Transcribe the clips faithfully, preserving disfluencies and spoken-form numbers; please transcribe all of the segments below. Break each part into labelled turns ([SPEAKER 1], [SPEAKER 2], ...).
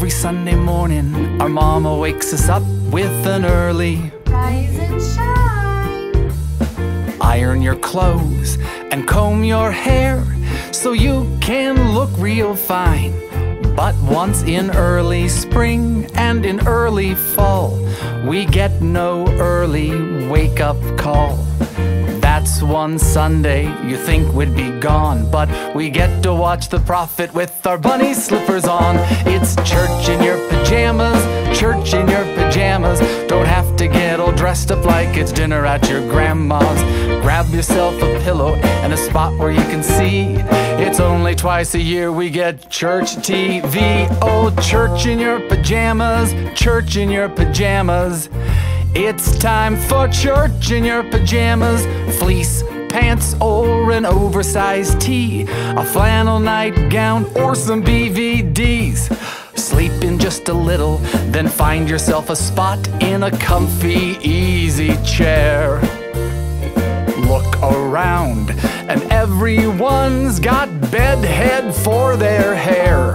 [SPEAKER 1] Every Sunday morning, our mama wakes us up with an early
[SPEAKER 2] rise and shine.
[SPEAKER 1] Iron your clothes and comb your hair so you can look real fine. But once in early spring and in early fall, we get no early wake-up call. That's one Sunday you think we'd be gone, but we get to watch the prophet with our bunny slippers on. It's church in your pajamas, church in your pajamas. Don't have to get all dressed up like it's dinner at your grandma's. Grab yourself a pillow and a spot where you can see. It's only twice a year we get church T V. Oh, church in your pajamas, church in your pajamas. It's time for church in your pajamas. Fleece pants or an oversized tee, a flannel nightgown or some B V Ds. Sleep in just a little, then find yourself a spot in a comfy, easy chair. Look around, and everyone's got bedhead for their hair.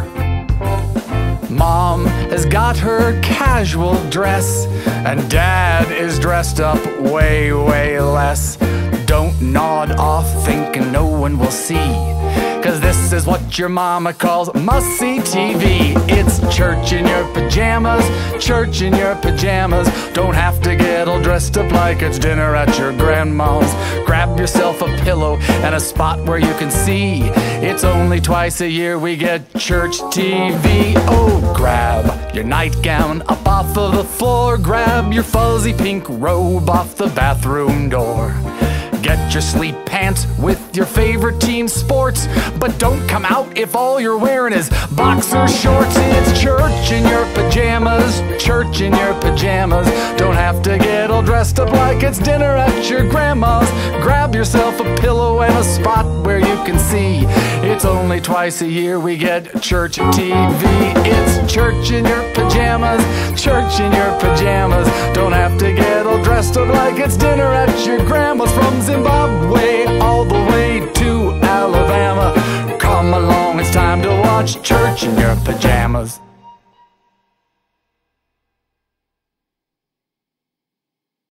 [SPEAKER 1] Mom has got her casual dress, and Dad is dressed up way, way less. Don't nod off thinking no one will see, 'cause this is what your mama calls must-see T V. It's church in your pajamas, church in your pajamas. Don't have to get all dressed up like it's dinner at your grandma's. Grab yourself a pillow and a spot where you can see. It's only twice a year we get church T V. Oh, grab your nightgown up off of the floor. Grab your fuzzy pink robe off the bathroom door. Get your sleep pants with your favorite team sports, but don't come out if all you're wearing is boxer shorts. It's church in your pajamas, church in your pajamas. Don't have to get all dressed up like it's dinner at your grandma's. Grab yourself a pillow and a spot where you can see. It's only twice a year we get church T V. It's church in your pajamas, church in your pajamas. Don't have to get all dressed up like it's dinner at your grandma's. From Zimbabwe all the way to Alabama, come along, it's time to watch church in your pajamas.